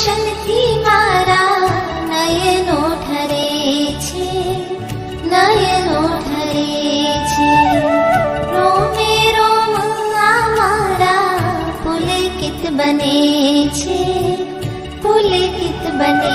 દર્શનથી મારા નયનો ઠરે છે, નયનો ઠરે છે. રોમે રોમ આ મારા પુલકિત બને છે, પુલકિત બને.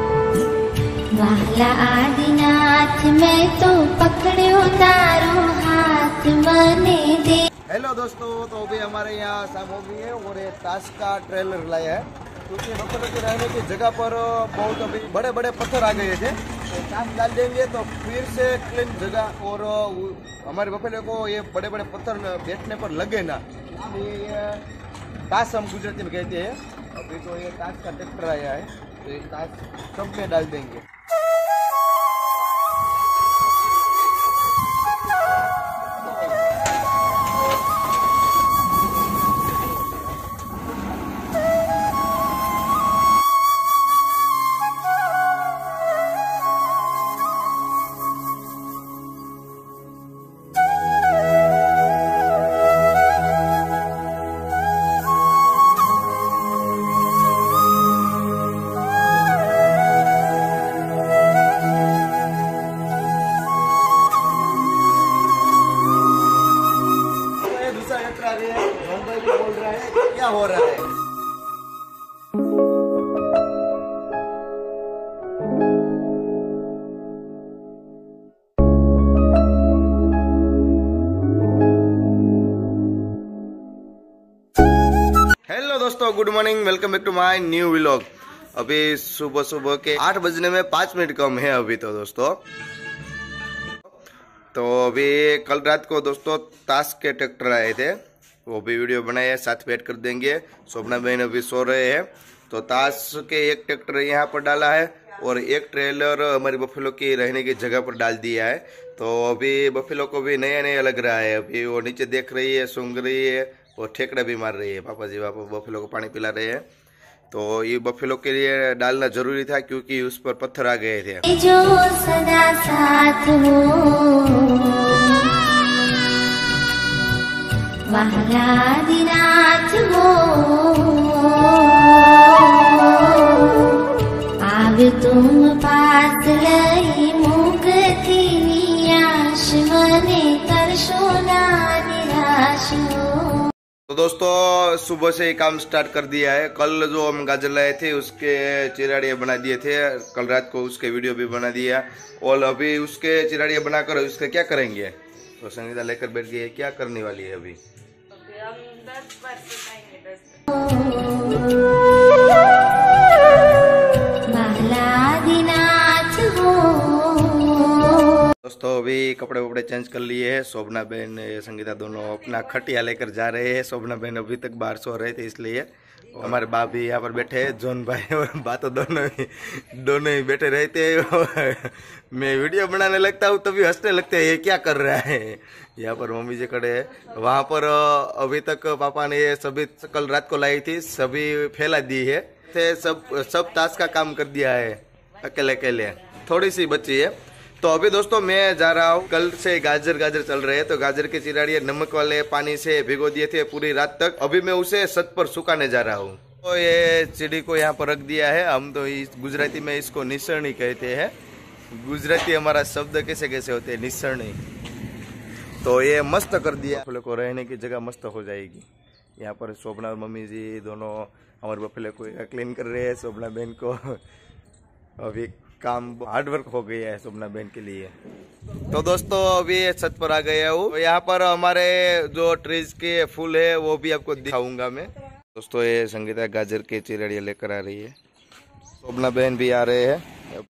વાલા આદિનાથ મેં તો પકડ્યો તારો हाथ मने दे. हेलो दोस्तों, तो अभी हमारे यहाँ शाम हो गई है और ये ताश का ट्रेलर लाया है क्योंकि बफेलो के रहने की जगह पर बहुत अभी बड़े बड़े पत्थर आ गए थे. तो ताश डाल देंगे तो फिर से क्लीन जगह और हमारे बफेलो को ये बड़े बड़े पत्थर बैठने पर लगे ना. ये ताश हम गुजराती में कहते हैं. अभी तो ये ताश का ट्रैक्टर आया है तो ये ताश सब में डाल देंगे. बोल रहा है क्या हो रहा है. हेलो दोस्तों, good morning, welcome back to my new vlog. अभी सुबह सुबह के 8 बजने में 5 मिनट कम है अभी तो दोस्तों. तो अभी कल रात को दोस्तों ताश के ट्रैक्टर आए थे, वो भी वीडियो बनाए हैं, साथ वेट कर देंगे. शोभना बहन अभी सो रहे हैं. तो ताश के एक ट्रैक्टर यहाँ पर डाला है और एक ट्रेलर हमारी बफेलो की रहने की जगह पर डाल दिया है. तो अभी बफेलो को भी नया नया लग रहा है. अभी वो नीचे देख रही है, सूंघ रही है और ठेकड़ा भी मार रही है. पापा जी बफेलो को पानी पिला रहे हैं. तो ये बफेलो के लिए डालना जरूरी था क्योंकि उस पर पत्थर आ गए थे. जो सदा साथ हो महारादिनाथ हो, आव तुम पास लई मुक्ति नियाश मने करशो ना निराश हो. तो दोस्तों सुबह से ही काम स्टार्ट कर दिया है. कल जो हम गाजर लाए थे उसके चिराड़ियाँ बना दिए थे, कल रात को उसके वीडियो भी बना दिया. और अभी उसके चिराड़ियाँ बनाकर उसके क्या करेंगे. तो संगीता लेकर बैठ गई है, क्या करने वाली है अभी. हम 10 बार सिखाएंगे. 10 दोस्तों अभी कपड़े वपड़े चेंज कर लिए हैं. शोभना बहन संगीता दोनों अपना खटिया लेकर जा रहे हैं. शोभना बहन अभी तक बाहर सो रहे थे इसलिए. हमारे बाप भी यहाँ पर बैठे हैं, जॉन भाई और बात दोनों ही बैठे रहते हैं. मैं वीडियो बनाने लगता हूँ तभी हंसने लगते हैं, ये क्या कर रहा है. यहाँ पर मम्मी जी खड़े हैं. वहाँ पर अभी तक पापा ने ये सभी कल रात को लाई थी, सभी फैला दी है. सब ताश का काम कर दिया है अकेले अकेले, थोड़ी सी बची है. तो अभी दोस्तों मैं जा रहा हूँ. कल से गाजर चल रहे हैं तो गाजर के चिराड़ियाँ नमक वाले पानी से भिगो दिए थे पूरी रात तक. अभी मैं उसे छत पर सुखाने जा रहा हूँ. तो ये चिड़ी को यहाँ पर रख दिया है. हम तो गुजराती में इसको निसरणी कहते हैं. गुजराती हमारा शब्द कैसे कैसे होते हैं, निसरणी. तो ये मस्त कर दिया. बफेलो को रहने की जगह मस्त हो जाएगी. यहाँ पर शोभना और मम्मी जी दोनों हमारे बफेलो को क्लीन कर रहे हैं. शोभना बहन को अभी काम हार्डवर्क हो गया है शोभना बहन के लिए. तो दोस्तों अभी छत पर आ गया हूँ. यहाँ पर हमारे जो ट्रीज के फूल है वो भी आपको दिखाऊंगा मैं. दोस्तों ये संगीता गाजर के चिराड़ियाँ लेकर आ रही है. शोभना बहन भी आ रहे हैं.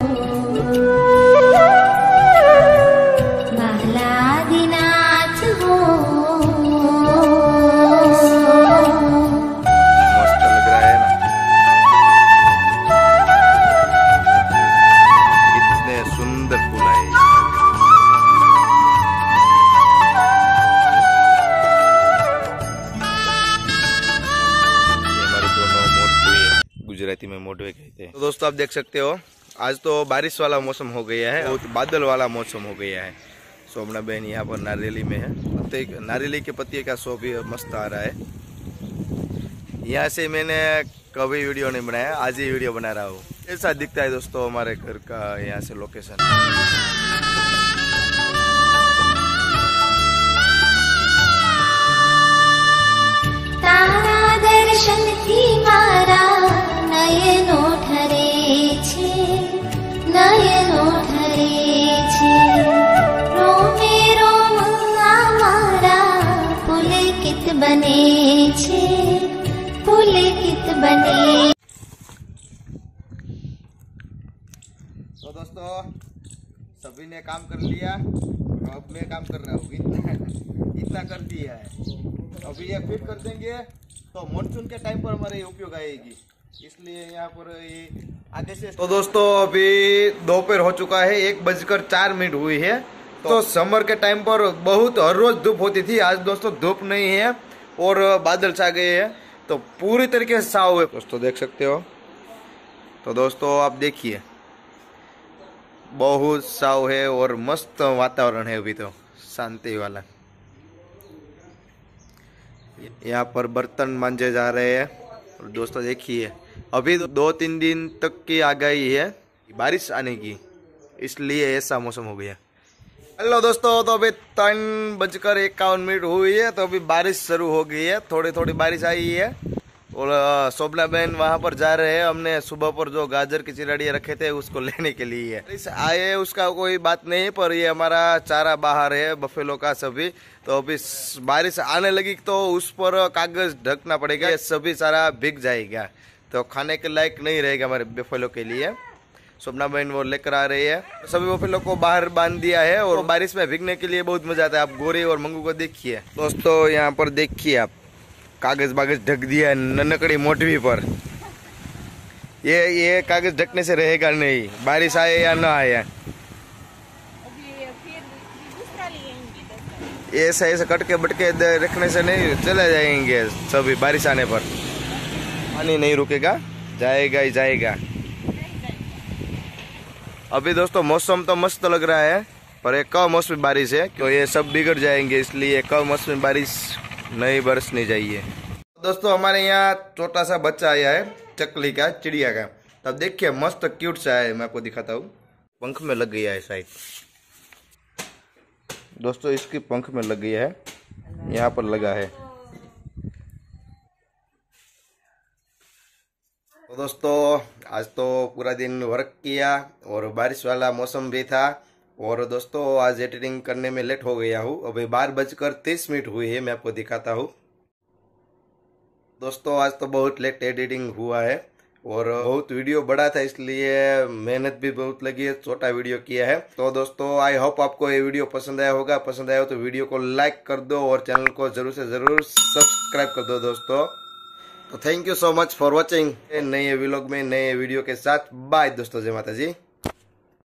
गुजराती में मोटवे कहते हैं. तो दोस्तों आप देख सकते हो आज तो बारिश वाला मौसम हो गया है, बहुत बादल वाला मौसम हो गया है. शोभना बहन यहाँ पर नारियली में है. नारियली के पत्ते का शो भी मस्त आ रहा है. यहाँ से मैंने कभी वीडियो नहीं बनाया, आज ही वीडियो बना रहा हूँ। ऐसा दिखता है दोस्तों हमारे घर का यहाँ से लोकेशन। तारा दर्शन थी मारा नयनो ठरे छे, नयनो ठरे छे। रोमे रोम आमारा पुलकित बने छे, पुलकित बने। तो दोस्तों सभी ने काम कर लिया, अब मैं काम कर रहा हूँ। इतना कर दिया है। अभी ये फिट कर देंगे तो मानसून के टाइम पर हमारे उपयोग आएगी, इसलिए यहाँ पर ये आगे से। तो दोस्तों अभी दोपहर हो चुका है, 1:04 हुई है। तो समर के टाइम पर बहुत हर रोज धूप होती थी, आज दोस्तों धूप नहीं है और बादल छा गए हैं, तो पूरी तरीके से साफ है दोस्तों, देख सकते हो। तो दोस्तों आप देखिए बहुत साफ है और मस्त वातावरण है, अभी तो शांति वाला। यहाँ पर बर्तन मांजे जा रहे हैं और दोस्तों देखिए अभी 2-3 दिन तक की आगाही है बारिश आने की, इसलिए ऐसा मौसम हो गया। हेलो दोस्तों, तो अभी 3:51 हुई है, तो अभी बारिश शुरू हो गई है, थोड़ी थोड़ी बारिश आई है। और शोभना बहन वहां पर जा रहे हैं, हमने सुबह पर जो गाजर की चिरड़िया रखे थे उसको लेने के लिए बारिश आए उसका कोई बात नहीं, पर ये हमारा चारा बाहर है बफेलो का सभी। तो अभी बारिश आने लगी तो उस पर कागज ढकना पड़ेगा, ये सभी सारा भीग जाएगा, तो खाने के लायक नहीं रहेगा हमारे बफेलो के लिए। शोभना बहन वो लेकर आ रही है, सभी बफेलो को बाहर बांध दिया है और बारिश में भीगने के लिए बहुत मजा आता है। आप गोरे और मंगू को देखिए दोस्तों, यहाँ पर देखिए आप कागज बागज ढक दिया है ननकड़ी मोटवी पर। ये कागज ढकने से रहेगा नहीं, बारिश आए या ना आए। ऐसा ऐसा कटके बटके रखने से नहीं, चले जाएंगे सभी बारिश आने पर। पानी नहीं रुकेगा, जाएगा ही जाएगा। अभी दोस्तों मौसम तो मस्त लग रहा है, पर एक कमौसमी बारिश है, तो ये सब बिगड़ जाएंगे, इसलिए कमौसमी बारिश नहीं बरसनी चाहिए। दोस्तों हमारे यहाँ छोटा सा बच्चा आया है चकली का, चिड़िया का। तब देखिए मस्त क्यूट सा है, मैं आपको दिखाता हूँ। पंख में लग गया है शायद दोस्तों, इसकी पंख में लग गया है, यहाँ पर लगा है। तो दोस्तों आज तो पूरा दिन वर्क किया और बारिश वाला मौसम भी था, और दोस्तों आज एडिटिंग करने में लेट हो गया हूँ। अभी 12:30 हुई है, मैं आपको दिखाता हूँ। दोस्तों आज तो बहुत लेट एडिटिंग हुआ है और बहुत वीडियो बड़ा था, इसलिए मेहनत भी बहुत लगी है, छोटा वीडियो किया है। तो दोस्तों आई होप आपको ये वीडियो पसंद आया होगा, पसंद आया हो तो वीडियो को लाइक कर दो और चैनल को जरूर से जरूर सब्सक्राइब कर दो दोस्तों। तो thank you so much for watching. नए व्लॉग में नए वीडियो के साथ बाय दोस्तों, जय माता जी।